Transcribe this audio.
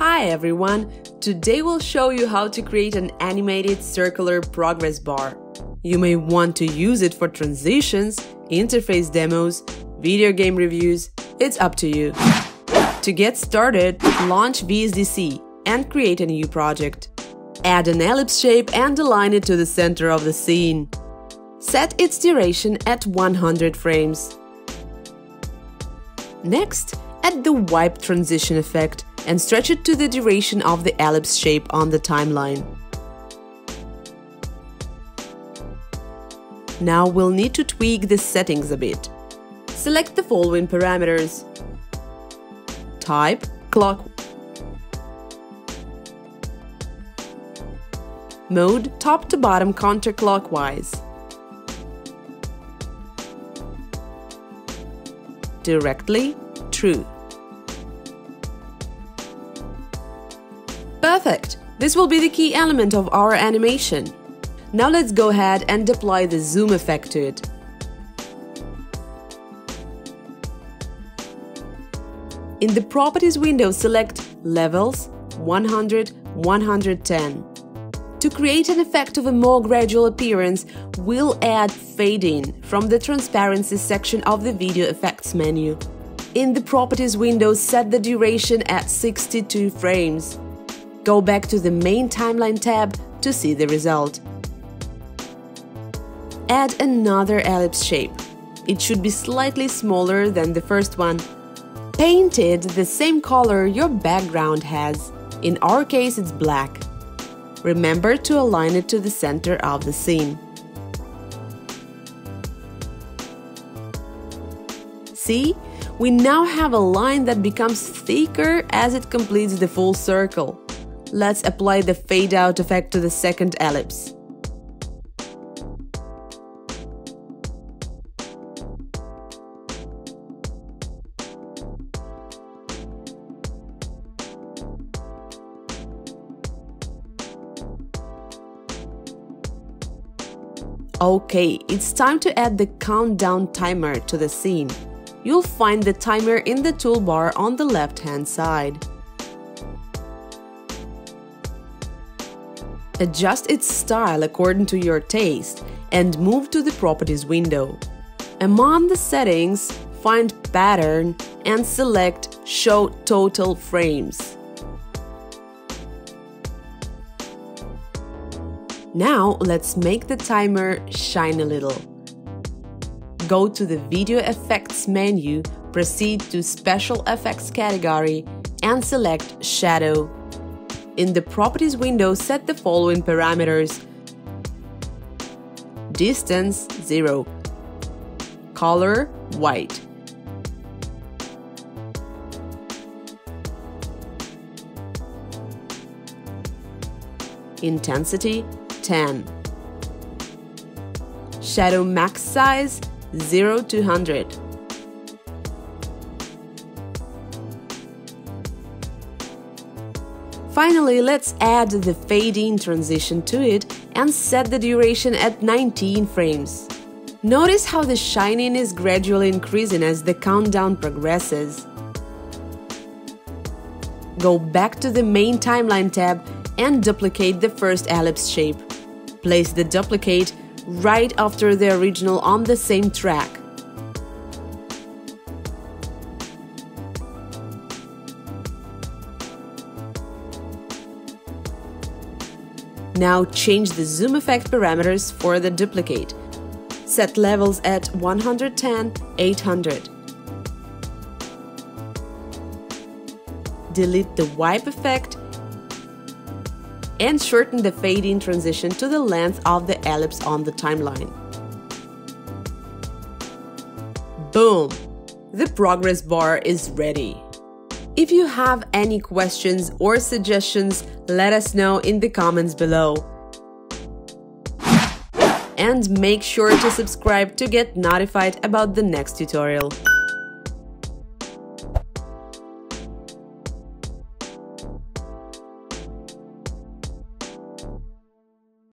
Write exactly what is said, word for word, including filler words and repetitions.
Hi everyone! Today we'll show you how to create an animated circular progress bar. You may want to use it for transitions, interface demos, video game reviews, it's up to you. To get started, launch V S D C and create a new project. Add an ellipse shape and align it to the center of the scene. Set its duration at one hundred frames. Next, add the wipe transition effect and stretch it to the duration of the ellipse shape on the timeline. Now we'll need to tweak the settings a bit. Select the following parameters. Type clock. Mode top to bottom counterclockwise. Directly true. Perfect! This will be the key element of our animation. Now let's go ahead and apply the zoom effect to it. In the Properties window, select Levels one hundred one hundred ten. To create an effect of a more gradual appearance, we'll add Fade In from the Transparency section of the Video Effects menu. In the Properties window, set the duration at sixty-two frames. Go back to the Main Timeline tab to see the result. Add another ellipse shape. It should be slightly smaller than the first one. Paint it the same color your background has. In our case, it's black. Remember to align it to the center of the scene. See? We now have a line that becomes thicker as it completes the full circle. Let's apply the fade out effect to the second ellipse. Okay, it's time to add the countdown timer to the scene. You'll find the timer in the toolbar on the left-hand side. Adjust its style according to your taste and move to the Properties window. Among the settings, find Pattern and select Show Total Frames. Now let's make the timer shine a little. Go to the Video Effects menu, proceed to Special Effects category and select Shadow. In the Properties window, set the following parameters. Distance zero. Color white. Intensity ten. Shadow max size zero to one hundred. Finally, let's add the fade-in transition to it and set the duration at nineteen frames. Notice how the shining is gradually increasing as the countdown progresses. Go back to the Main Timeline tab and duplicate the first ellipse shape. Place the duplicate right after the original on the same track. Now change the zoom effect parameters for the duplicate. Set levels at one hundred ten, eight hundred. Delete the wipe effect and shorten the fade-in transition to the length of the ellipse on the timeline. Boom! The progress bar is ready. If you have any questions or suggestions, let us know in the comments below. And make sure to subscribe to get notified about the next tutorial.